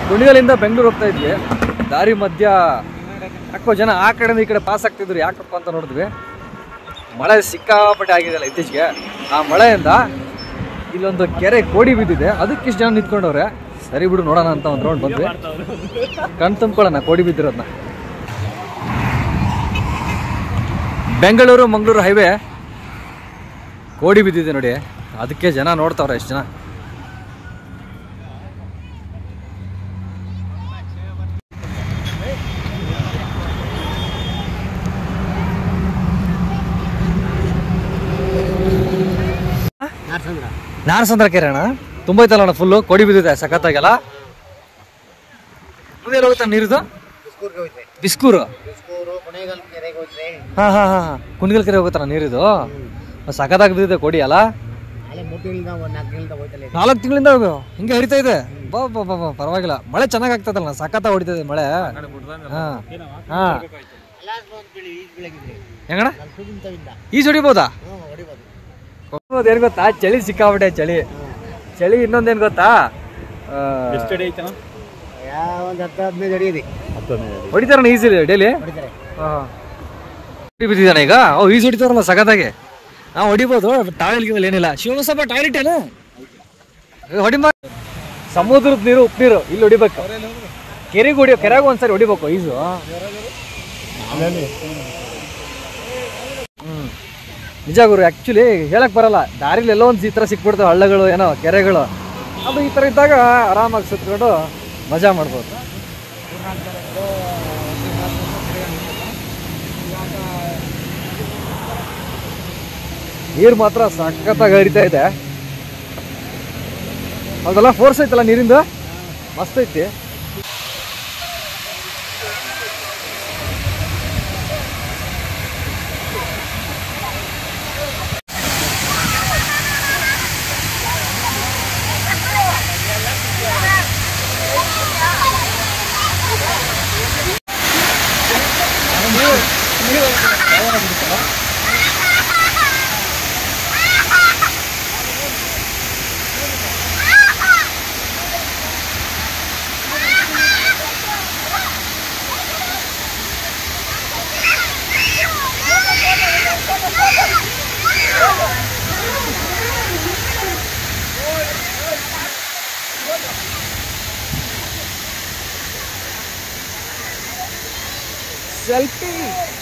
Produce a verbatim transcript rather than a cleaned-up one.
ಕುಣಿಗಲಿಂದ ಬೆಂಗಳೂರು ಹೋಗ್ತಾ ಇದ್ವಿ. ದಾರಿ ಮಧ್ಯ ಯಾಕೋ ಜನ ಆ ಕಡೆಯಿಂದ ಈ ಕಡೆ ಪಾಸ್ ಆಗ್ತಿದ್ರು. ಯಾಕಪ್ಪ ಅಂತ ನೋಡಿದ್ವಿ, ಮಳೆ ಸಿಕ್ಕಾಪಟ್ಟೆ ಆಗಿದೆಯಲ್ಲ ಇತ್ತೀಚೆಗೆ. ಆ ಮಳೆಯಿಂದ ಇಲ್ಲೊಂದು ಕೆರೆ ಕೋಡಿ ಬಿದ್ದಿದೆ, ಅದಕ್ಕೆ ಇಷ್ಟು ಜನ ನಿಂತ್ಕೊಂಡವ್ರೆ. ಸರಿ ಬಿಡು ನೋಡೋಣ ಅಂತ ಒಂದು ರೌಂಡ್ ಬಂದ್ವಿ, ಕಣ್ ತುಂಬ್ಕೊಳ್ಳೋಣ ಕೋಡಿ ಬಿದ್ದಿರೋದನ್ನ. ಬೆಂಗಳೂರು ಮಂಗಳೂರು ಹೈವೇ ಕೋಡಿ ಬಿದ್ದಿದೆ ನೋಡಿ, ಅದಕ್ಕೆ ಜನ ನೋಡ್ತಾವ್ರೆ ಎಷ್ಟು ಜನ. ನಾರಸಂದ್ರ ಕೆರೆ ಅಣ್ಣ ತುಂಬ ಐತಲ್ಲ ಅಣ್ಣ, ಫುಲ್ಲು ಕೋಡಿ ಬಿದ್ದಿದೆ ಸಖತ್ತಾಗೆಲ್ಲ. ಮುಂದೆ ಹೋಗುತ್ತಾ ನೀರಿದು? ಬಿಸ್ಕೂರು. ಹಾ ಹಾ ಹಾ ಕುಣಿಗಲ್ ಕೆರೆ ಹೋಗುತ್ತಣ್ಣ ನೀರಿದು, ಸಖತ್ತಾಗಿ ಬಿದ್ದಿದೆ ಕೋಡಿ ಅಲ್ಲ. ನಾಲ್ಕು ತಿಂಗಳಿಂದ ಹಿಂಗೆ ಹರಿತಾ ಇದೆ. ಬಾ ಬಾ ಬಾ ಬಾ ಪರವಾಗಿಲ್ಲ, ಮಳೆ ಚೆನ್ನಾಗಿ ಆಗ್ತದಲ್ಲ, ಸಖತ್ತ ಹೊಡಿತದೆ ಮಳೆ. ಹಾ ಹಾ ಹೆಂಗಣ್ಣ ಈಜು ಹೊಡಿಬೋದಾ? ಏನ್ ಗೊತ್ತಾ, ಚಳಿ ಸಿಕ್ಕಾಬಿಟ್ಟೆ ಚಳಿ. ಚಳಿ ಇನ್ನೊಂದೇನ್ ಗೊತ್ತಾ, ಹೊಡಿತಾರಣ್ಣ ಈಜಿ ಡೈಲಿ. ಬಿದ್ದಿದ್ದಾನೆ ಈಗ, ಓ ಈಜು ಹೊಡಿತಾರಲ್ಲ ಸಖತ್ತಾಗಿ. ನಾವು ಹೊಡಿಬೋದು, ಟಾಯ್ಲೆಟ್ ಗಿಲ್ ಏನಿಲ್ಲ. ಶಿವಮೊಗ್ಗ ಟಾಯ್ಲೆಟ್ ಏನು ಹೊಡಿ. ಸಮುದ್ರದ ನೀರು ಉಪ್ಪು ನೀರು ಇಲ್ಲಿ ಹೊಡಿಬೇಕು, ಕೆರೆಗೆ ಹೊಡಿಯೋ ಕೆರೆಗೆ ಒಂದ್ಸರಿ ಹೊಡಿಬೇಕು ಈಜು. ಹ್ಮ್ ನಿಜ ಗುರು, ಆ್ಯಕ್ಚುಲಿ ಹೇಳಕ್ ಬರಲ್ಲ, ದಾರಿಲಿ ಎಲ್ಲೋ ಒಂದು ಈ ಥರ ಸಿಕ್ಬಿಡ್ತಾವೆ ಹಳ್ಳಗಳು, ಏನೋ ಕೆರೆಗಳು. ಅದು ಈ ಥರ ಇದ್ದಾಗ ಆರಾಮಾಗಿ ಸುತ್ಕೊಂಡು ಮಜಾ ಮಾಡ್ಬೋದು. ನೀರು ಮಾತ್ರ ಸಖತ್ತಾಗಿ ಹರಿತಾ ಇದೆ. ಅದೆಲ್ಲ ಫೋರ್ಸ್ ಐತಲ್ಲ ನೀರಿಂದ, ಮಸ್ತ್ ಐತಿ. Selfie.